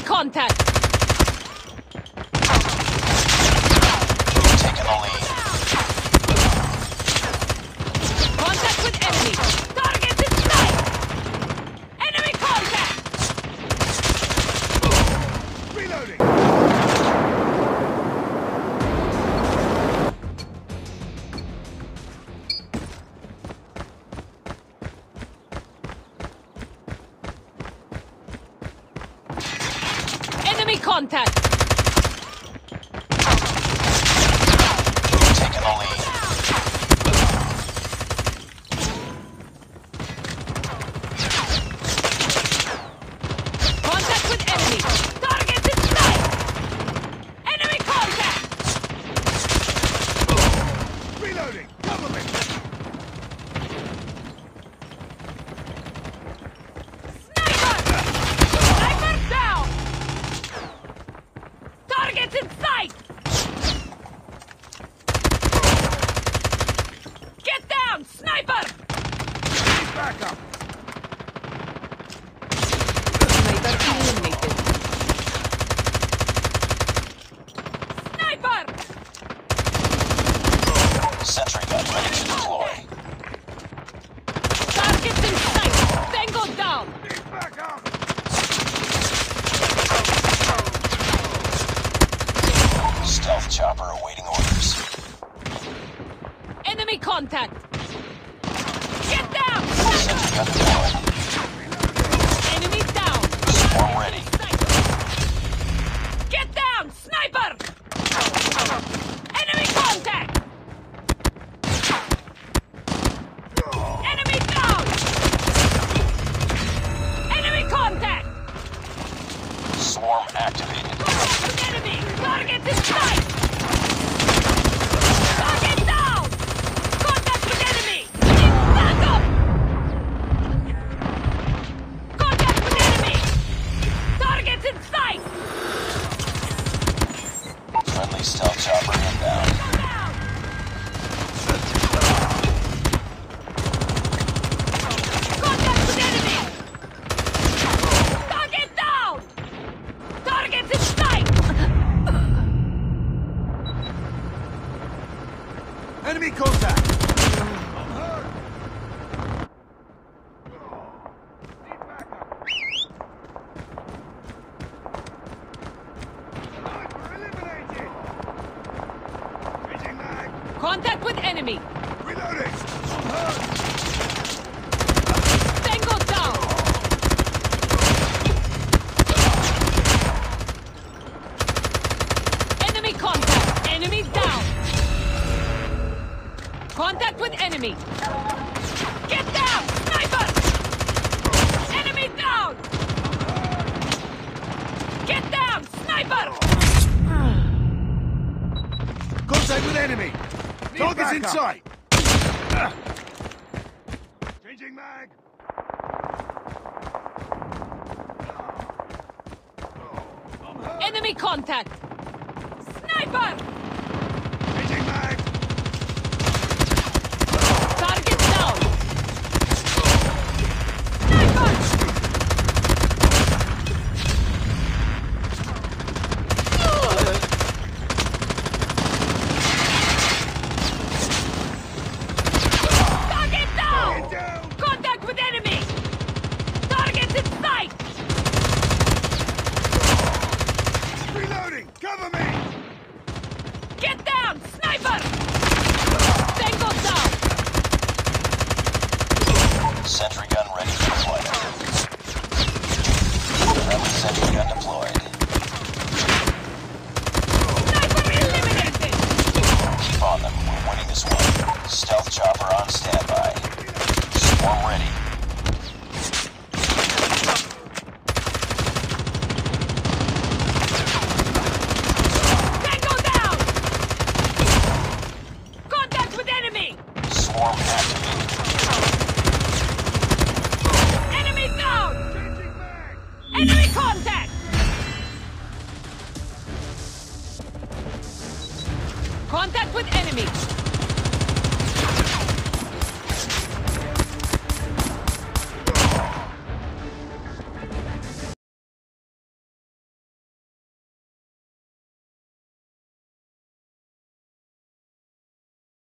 contact! Taking the lead. Contact with enemy! Target in sight! Enemy contact! Reloading! Enemy contact! Taking the lead. Contact with enemy! Target in sight! Enemy contact! Reloading! Cover me! Sniper! Sniper down! Target in sight! Get down! Sniper! Need backup! Sniper eliminated. Sniper! Sentry gun ready to deploy. Target in sight! Tango down! Need backup! Stealth chopper awaiting orders. Enemy contact! Get down! Sentry gun deployed. Enemy down! Swarm ready. Get down! Sniper! Enemy contact! Enemy down! Enemy contact! Swarm activated. Contact with enemy! Target in sight! Target down! Contact with enemy! Need backup! Contact with enemy! Target in sight! Friendly stealth chopper inbound. Go down! Contact with enemy! Target down! Target in sight! Enemy contact! I'm hurt! Need backup! Sniper eliminated! Changing mag! Contact with enemy! Reloading! I'm hurt! Tango down! Enemy contact! Enemy down! Contact with enemy! Get down! Sniper! Enemy down! Get down! Sniper! Contact with enemy! Target's in sight! Changing mag! I'm hurt! Enemy contact! Sniper! Changing mag! Target down! Sniper! Target down! Get down! Contact with enemy! Target in sight! Reloading! Cover me! Get down! Sniper! Tango down! Sentry gun ready for deployment. Friendly sentry gun deployed. Sniper eliminated! Keep on them. We're winning this one. Stealth chopper on standby. Swarm ready. Tango down! Contact with enemy! Swarm activated. Enemy down! Changing mag! Enemy contact! Contact with enemy!